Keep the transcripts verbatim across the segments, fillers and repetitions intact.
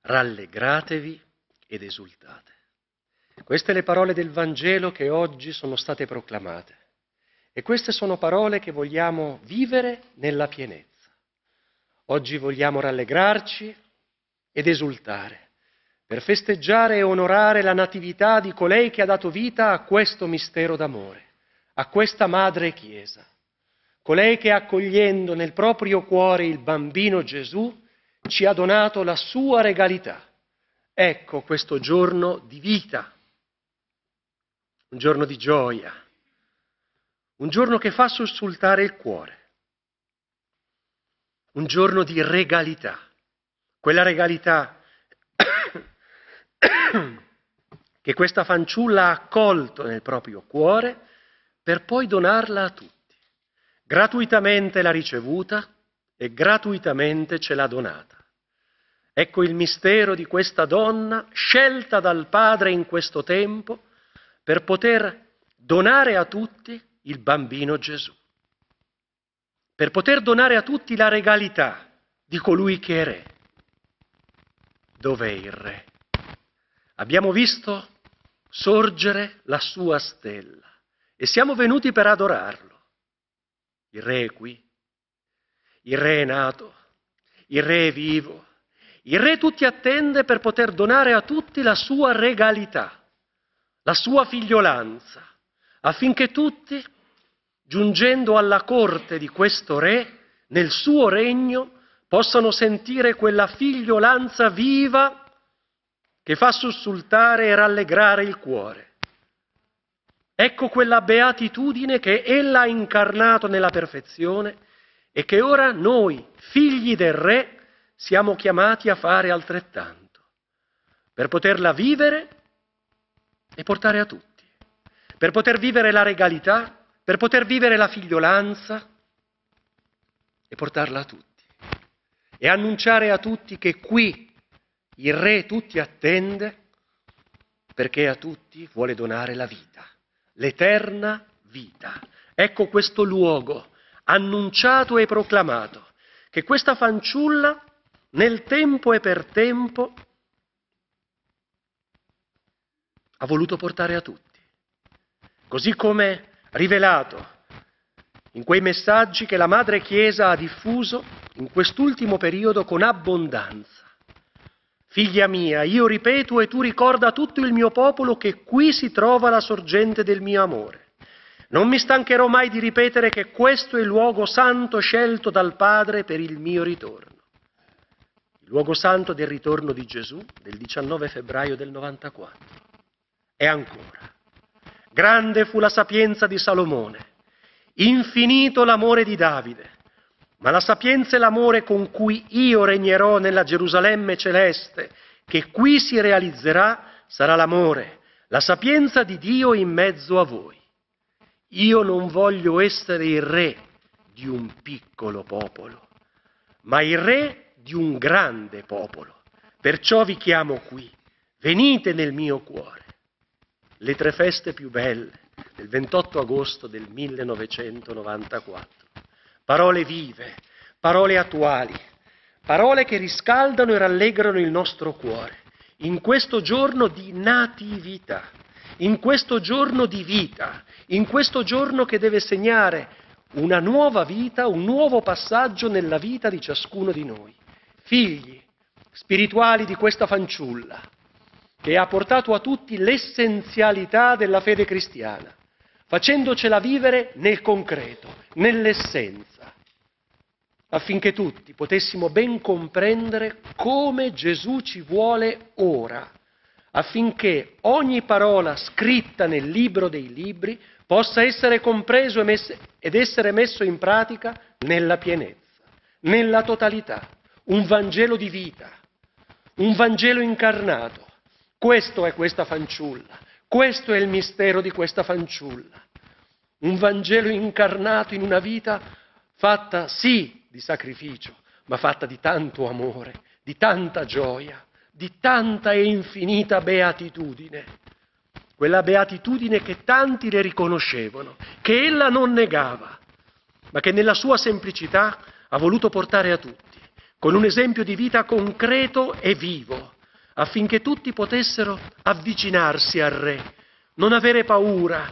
rallegratevi ed esultate. Queste le parole del Vangelo che oggi sono state proclamate e queste sono parole che vogliamo vivere nella pienezza. Oggi vogliamo rallegrarci ed esultare per festeggiare e onorare la natività di colei che ha dato vita a questo mistero d'amore, a questa Madre Chiesa, colei che accogliendo nel proprio cuore il bambino Gesù ci ha donato la sua regalità. Ecco questo giorno di vita, un giorno di gioia, un giorno che fa sussultare il cuore, un giorno di regalità, quella regalità che questa fanciulla ha accolto nel proprio cuore per poi donarla a tutti. Gratuitamente l'ha ricevuta e gratuitamente ce l'ha donata. Ecco il mistero di questa donna scelta dal Padre in questo tempo per poter donare a tutti il bambino Gesù, per poter donare a tutti la regalità di colui che è Re. Dov'è il Re? Abbiamo visto sorgere la sua stella e siamo venuti per adorarlo. Il Re è qui, il Re è nato, il Re è vivo, il Re tutti attende per poter donare a tutti la sua regalità, la sua figliolanza, affinché tutti, giungendo alla corte di questo Re, nel suo regno, possano sentire quella figliolanza viva che fa sussultare e rallegrare il cuore. Ecco quella beatitudine che ella ha incarnato nella perfezione e che ora noi, figli del Re, siamo chiamati a fare altrettanto, per poterla vivere e portare a tutti, per poter vivere la regalità, per poter vivere la figliolanza e portarla a tutti, e annunciare a tutti che qui il Re tutti attende perché a tutti vuole donare la vita, l'eterna vita. Ecco questo luogo annunciato e proclamato, che questa fanciulla nel tempo e per tempo ha voluto portare a tutti, così come rivelato in quei messaggi che la Madre Chiesa ha diffuso in quest'ultimo periodo con abbondanza. Figlia mia, io ripeto e tu ricorda a tutto il mio popolo che qui si trova la sorgente del mio amore. Non mi stancherò mai di ripetere che questo è il luogo santo scelto dal Padre per il mio ritorno. Il luogo santo del ritorno di Gesù del diciannove febbraio del novantaquattro. E ancora, grande fu la sapienza di Salomone, infinito l'amore di Davide, ma la sapienza e l'amore con cui io regnerò nella Gerusalemme celeste, che qui si realizzerà, sarà l'amore, la sapienza di Dio in mezzo a voi. Io non voglio essere il re di un piccolo popolo, ma il re di un grande popolo. Perciò vi chiamo qui, venite nel mio cuore. Le tre feste più belle del ventotto agosto del millenovecentonovantaquattro. Parole vive, parole attuali, parole che riscaldano e rallegrano il nostro cuore in questo giorno di natività, in questo giorno di vita, in questo giorno che deve segnare una nuova vita, un nuovo passaggio nella vita di ciascuno di noi, figli spirituali di questa fanciulla, che ha portato a tutti l'essenzialità della fede cristiana, facendocela vivere nel concreto, nell'essenza, affinché tutti potessimo ben comprendere come Gesù ci vuole ora, affinché ogni parola scritta nel libro dei libri possa essere compreso ed essere messo in pratica nella pienezza, nella totalità. Un Vangelo di vita, un Vangelo incarnato. Questo è questa fanciulla, questo è il mistero di questa fanciulla. Un Vangelo incarnato in una vita fatta sì di sacrificio, ma fatta di tanto amore, di tanta gioia, di tanta e infinita beatitudine. Quella beatitudine che tanti le riconoscevano, che ella non negava, ma che nella sua semplicità ha voluto portare a tutti, con un esempio di vita concreto e vivo, affinché tutti potessero avvicinarsi al Re, non avere paura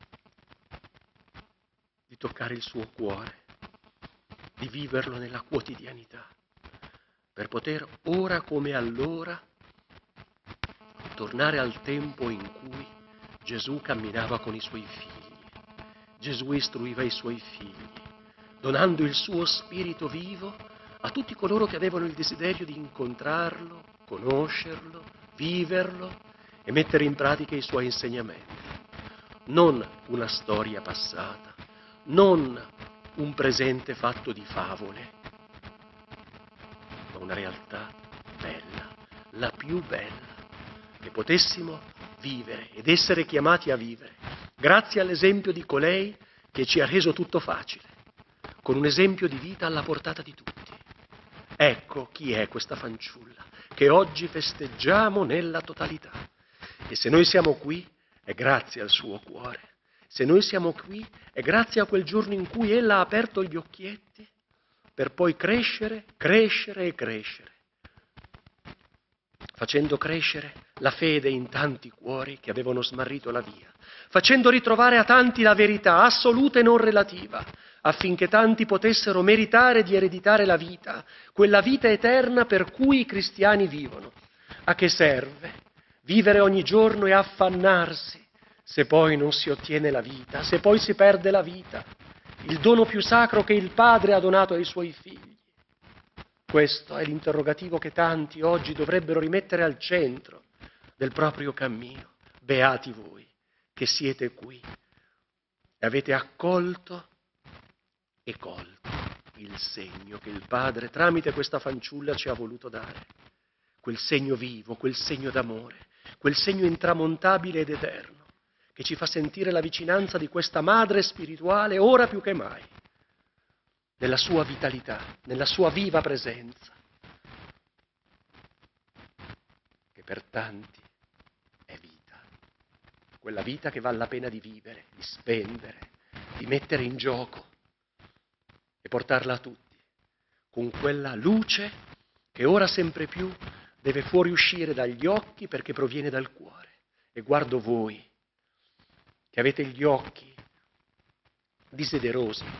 di toccare il suo cuore, di viverlo nella quotidianità, per poter ora come allora tornare al tempo in cui Gesù camminava con i suoi figli. Gesù istruiva i suoi figli, donando il suo spirito vivo a tutti coloro che avevano il desiderio di incontrarlo, conoscerlo, viverlo e mettere in pratica i suoi insegnamenti. Non una storia passata, non un presente fatto di favole, ma una realtà bella, la più bella che potessimo vivere ed essere chiamati a vivere, grazie all'esempio di colei che ci ha reso tutto facile, con un esempio di vita alla portata di tutti. Ecco chi è questa fanciulla che oggi festeggiamo nella totalità. E se noi siamo qui è grazie al suo cuore. Se noi siamo qui è grazie a quel giorno in cui ella ha aperto gli occhietti per poi crescere, crescere e crescere, facendo crescere la fede in tanti cuori che avevano smarrito la via, facendo ritrovare a tanti la verità assoluta e non relativa, affinché tanti potessero meritare di ereditare la vita, quella vita eterna per cui i cristiani vivono. A che serve vivere ogni giorno e affannarsi se poi non si ottiene la vita, se poi si perde la vita, il dono più sacro che il Padre ha donato ai suoi figli? Questo è l'interrogativo che tanti oggi dovrebbero rimettere al centro del proprio cammino. Beati voi che siete qui e avete accolto e colto il segno che il Padre tramite questa fanciulla ci ha voluto dare, quel segno vivo, quel segno d'amore, quel segno intramontabile ed eterno che ci fa sentire la vicinanza di questa madre spirituale ora più che mai, nella sua vitalità, nella sua viva presenza, che per tanti è vita, quella vita che vale la pena di vivere, di spendere, di mettere in gioco e portarla a tutti, con quella luce che ora sempre più deve fuoriuscire dagli occhi perché proviene dal cuore. E guardo voi, che avete gli occhi desiderosi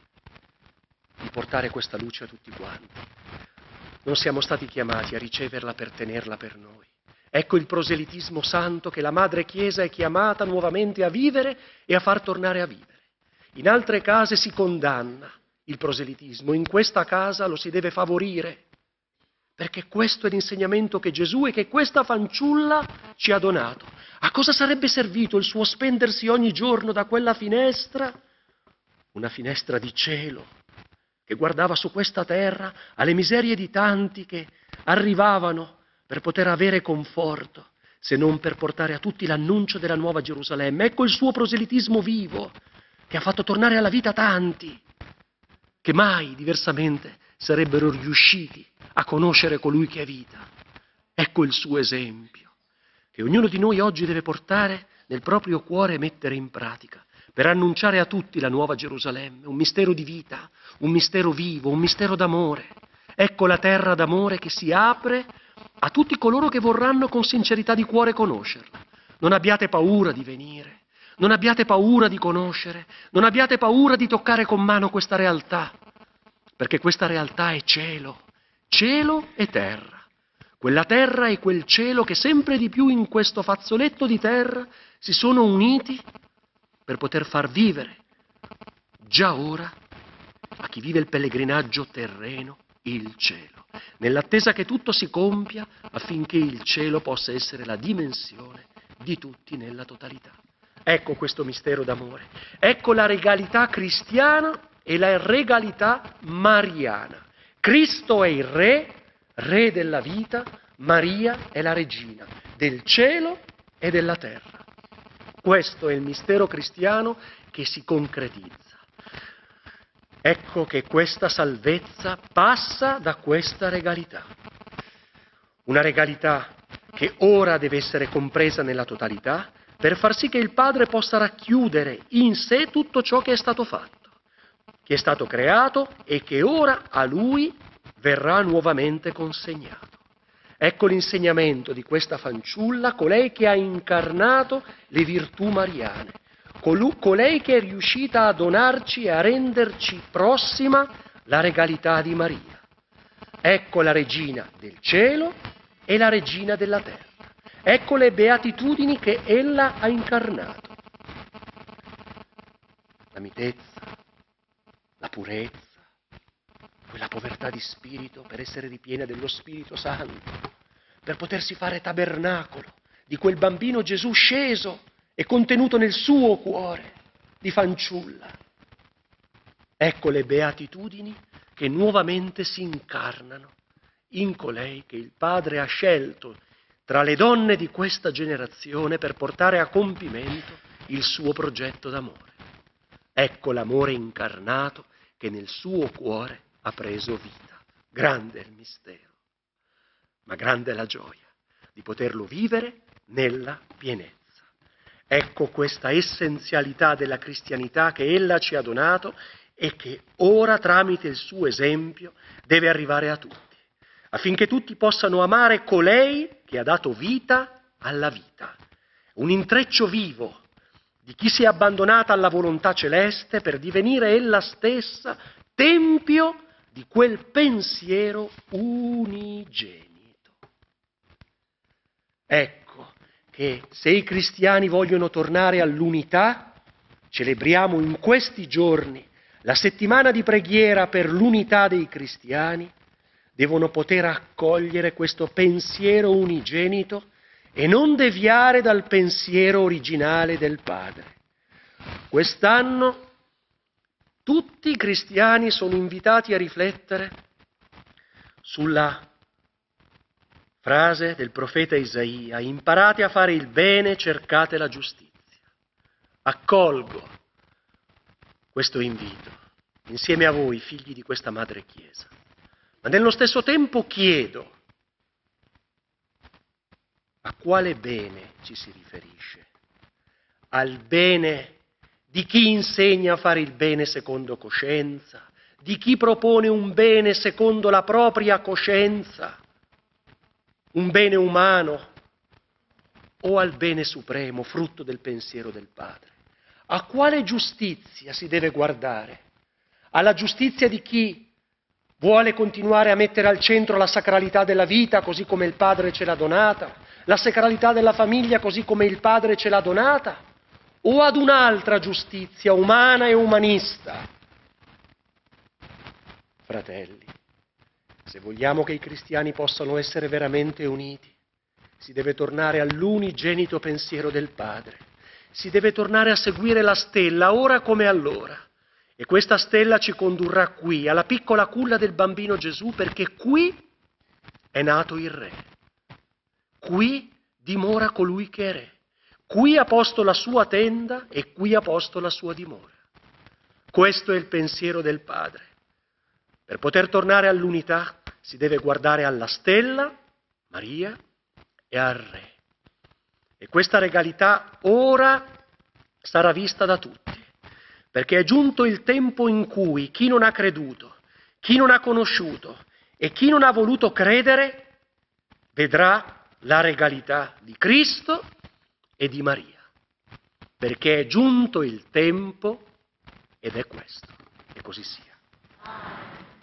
di portare questa luce a tutti quanti. Non siamo stati chiamati a riceverla per tenerla per noi. Ecco il proselitismo santo che la Madre Chiesa è chiamata nuovamente a vivere e a far tornare a vivere. In altre case si condanna il proselitismo, in questa casa lo si deve favorire, perché questo è l'insegnamento che Gesù e che questa fanciulla ci ha donato. A cosa sarebbe servito il suo spendersi ogni giorno da quella finestra? Una finestra di cielo, che guardava su questa terra alle miserie di tanti che arrivavano per poter avere conforto, se non per portare a tutti l'annuncio della nuova Gerusalemme. Ecco il suo proselitismo vivo, che ha fatto tornare alla vita tanti, che mai, diversamente, sarebbero riusciti a conoscere colui che è vita. Ecco il suo esempio, che ognuno di noi oggi deve portare nel proprio cuore e mettere in pratica, per annunciare a tutti la nuova Gerusalemme, un mistero di vita, un mistero vivo, un mistero d'amore. Ecco la terra d'amore che si apre a tutti coloro che vorranno con sincerità di cuore conoscerla. Non abbiate paura di venire, non abbiate paura di conoscere, non abbiate paura di toccare con mano questa realtà, perché questa realtà è cielo, cielo e terra. Quella terra e quel cielo che sempre di più in questo fazzoletto di terra si sono uniti per poter far vivere, già ora, a chi vive il pellegrinaggio terreno, il cielo, nell'attesa che tutto si compia affinché il cielo possa essere la dimensione di tutti nella totalità. Ecco questo mistero d'amore, ecco la regalità cristiana e la regalità mariana. Cristo è il Re, Re della vita, Maria è la regina del cielo e della terra. Questo è il mistero cristiano che si concretizza. Ecco che questa salvezza passa da questa regalità. Una regalità che ora deve essere compresa nella totalità per far sì che il Padre possa racchiudere in sé tutto ciò che è stato fatto, che è stato creato e che ora a Lui verrà nuovamente consegnato. Ecco l'insegnamento di questa fanciulla, colei che ha incarnato le virtù mariane, colei che è riuscita a donarci e a renderci prossima la regalità di Maria. Ecco la regina del cielo e la regina della terra. Ecco le beatitudini che ella ha incarnato. La mitezza, la purezza, quella povertà di spirito per essere ripiena dello Spirito Santo, per potersi fare tabernacolo di quel bambino Gesù sceso e contenuto nel suo cuore di fanciulla. Ecco le beatitudini che nuovamente si incarnano in colei che il Padre ha scelto tra le donne di questa generazione per portare a compimento il suo progetto d'amore. Ecco l'amore incarnato che nel suo cuore ha preso vita. Grande è il mistero, ma grande è la gioia di poterlo vivere nella pienezza. Ecco questa essenzialità della cristianità che ella ci ha donato e che ora, tramite il suo esempio, deve arrivare a tutti, affinché tutti possano amare colei che ha dato vita alla vita. Un intreccio vivo di chi si è abbandonata alla volontà celeste per divenire ella stessa tempio di quel pensiero unigenito. Ecco che se i cristiani vogliono tornare all'unità, celebriamo in questi giorni la settimana di preghiera per l'unità dei cristiani, devono poter accogliere questo pensiero unigenito e non deviare dal pensiero originale del Padre. Quest'anno tutti i cristiani sono invitati a riflettere sulla frase del profeta Isaia: imparate a fare il bene, cercate la giustizia. Accolgo questo invito insieme a voi, figli di questa Madre Chiesa, ma nello stesso tempo chiedo: a quale bene ci si riferisce? Al bene di chi insegna a fare il bene secondo coscienza, di chi propone un bene secondo la propria coscienza, un bene umano, o al bene supremo, frutto del pensiero del Padre? A quale giustizia si deve guardare? Alla giustizia di chi vuole continuare a mettere al centro la sacralità della vita così come il Padre ce l'ha donata, la sacralità della famiglia così come il Padre ce l'ha donata, o ad un'altra giustizia umana e umanista? Fratelli, se vogliamo che i cristiani possano essere veramente uniti, si deve tornare all'unigenito pensiero del Padre, si deve tornare a seguire la stella, ora come allora, e questa stella ci condurrà qui, alla piccola culla del bambino Gesù, perché qui è nato il Re, qui dimora colui che è Re, qui ha posto la sua tenda e qui ha posto la sua dimora. Questo è il pensiero del Padre. Per poter tornare all'unità si deve guardare alla stella, Maria, e al Re. E questa regalità ora sarà vista da tutti, perché è giunto il tempo in cui chi non ha creduto, chi non ha conosciuto e chi non ha voluto credere vedrà la regalità di Cristo e di Maria, perché è giunto il tempo ed è questo, e così sia.